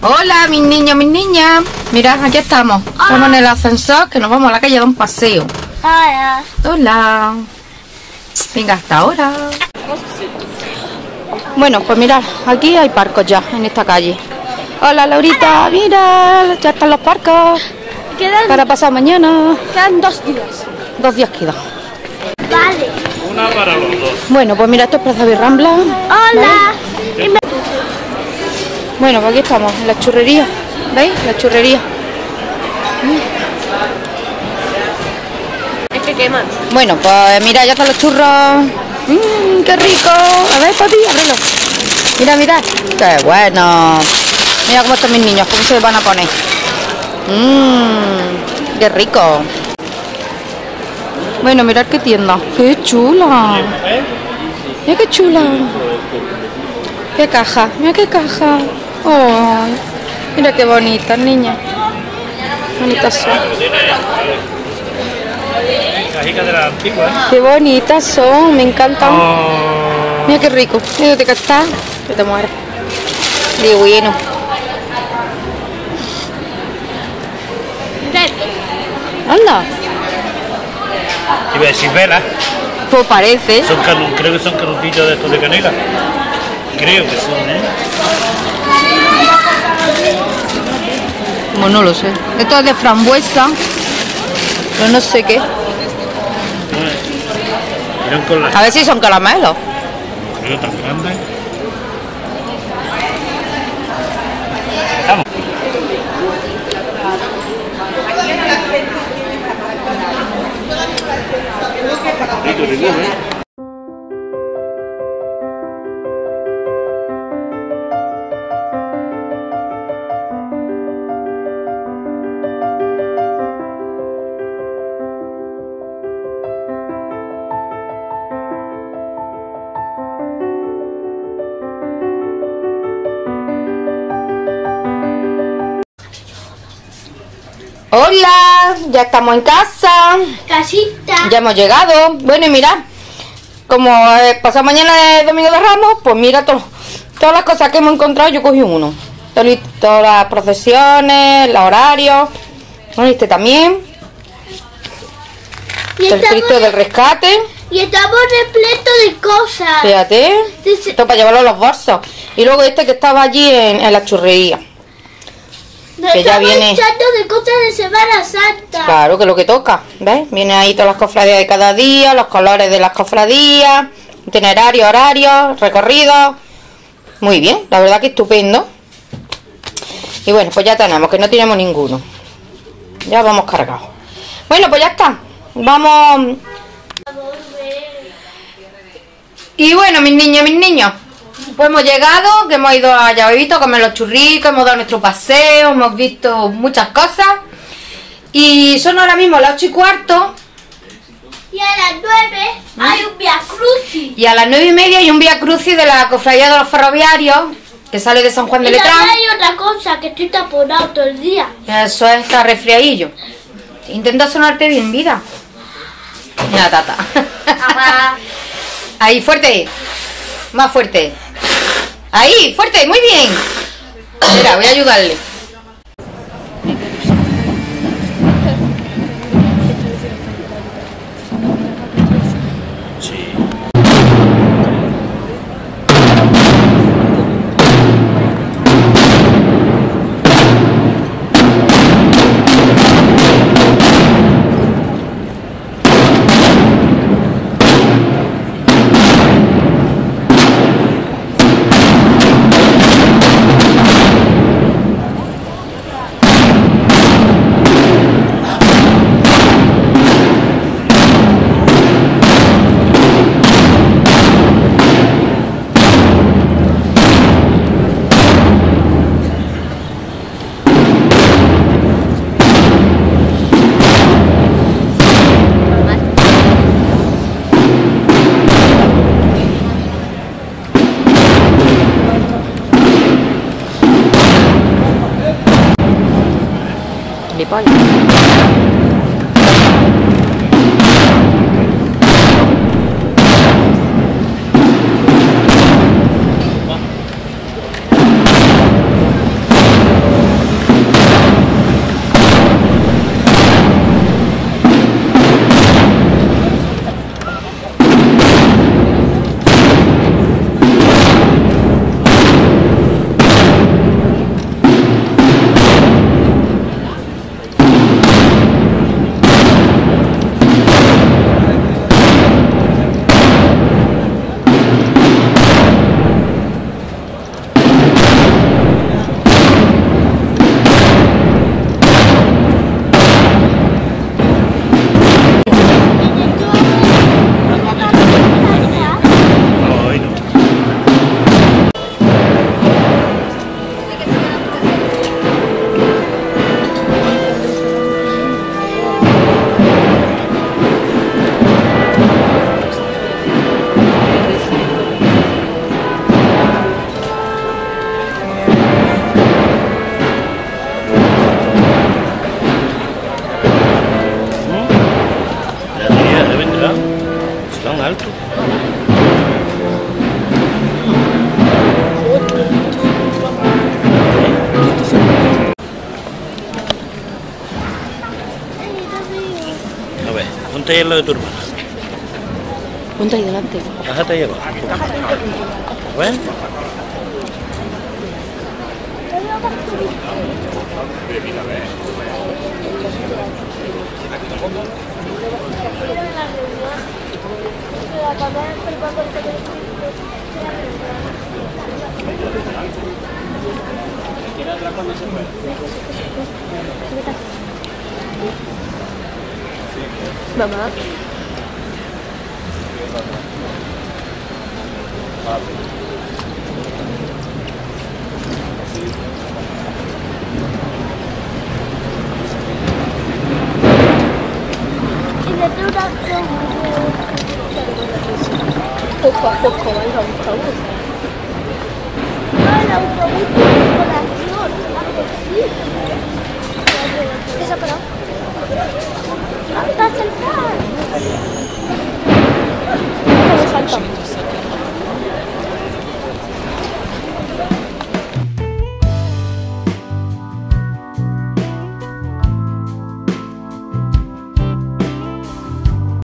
Hola, mis niños, mis niñas. Mirad, aquí estamos. Estamos en el ascensor que nos vamos a la calle a dar un paseo. Hola. Hola. Venga, hasta ahora. Bueno, pues mirad, aquí hay parcos ya, en esta calle. Hola, Laurita, mira, ya están los parcos. Para pasar mañana. Quedan 2 días. 2 días quedan. Vale. Una para los dos. Bueno, pues mira, esto es Plaza Birrambla. Hola. Bueno, pues aquí estamos, en la churrería. ¿Veis? La churrería. Es que queman. Bueno, pues mira, ya están los churros. ¡Qué rico! A ver, papi, ábrelo. Mira, mira. ¡Qué bueno! Mira cómo están mis niños, cómo se van a poner. ¡Qué rico! Bueno, mirad qué tienda. ¡Qué chula! Mira qué chula. ¡Qué caja! Mira qué caja. ¡Oh! Mira qué bonitas, niña. Bonitas son. Cajica de la antigua, ¿eh? Qué bonitas son, me encantan. Oh. Mira qué rico. Mira que está. Que te mueres. Qué bueno. Anda. Iba a decir velas. Pues parece. Creo que son canutillos de estos de canela. Creo que son, ¿eh? Como no lo sé. Esto es de frambuesa. Pero no sé qué. Miran con las A ver si son caramelos. creo tan grandes. Vamos. Rico, rico, ¿eh? Hola, ya estamos en casa. Casita. Ya hemos llegado. Bueno, y mirad, como pasado mañana es Domingo de Ramos, pues mira todas las cosas que hemos encontrado, yo cogí uno. Todas las procesiones, los horarios. Bueno, este también. Y El Cristo del Rescate. y estamos repletos de cosas. Fíjate. Dice- Esto para llevarlo a los bolsos. Y luego este que estaba allí en la churrería. que ya Estamos viene. echando de cosas de Semana Santa. Claro, que es lo que toca, ¿ves? Viene ahí todas las cofradías de cada día, los colores de las cofradías, itinerario, horarios, recorridos. Muy bien, la verdad que estupendo. Y bueno, pues ya tenemos, que no tenemos ninguno. Ya vamos cargados. Bueno, pues ya está. Vamos. Y bueno, mis niños. Pues hemos llegado, que hemos ido a Llavevito a comer los churricos, hemos dado nuestro paseo, hemos visto muchas cosas. Y son ahora mismo las 8:15 Y a las 9 hay un Via Crucis. y a las 9:30 hay un Vía Crucis de la Cofradía de los Ferroviarios que sale de San Juan de Y también Letrán. hay otra cosa, que estoy taponado todo el día. Eso es, está resfriadillo. Intenta sonarte bien, vida. Mira, tata. Ahí, fuerte. Más fuerte. Ahí, fuerte, muy bien. Mira, voy a ayudarle. Sí. Gilipollas. alto. A ver, ponte ahí en lo de tu hermana. Ponte ahí delante. Bájate ahí abajo. A ver. Mamá. Poco a poco va el autobús. No, el autobús de colación. ¿Qué se ha parado? ¿Está sentado? ¿Cómo salta?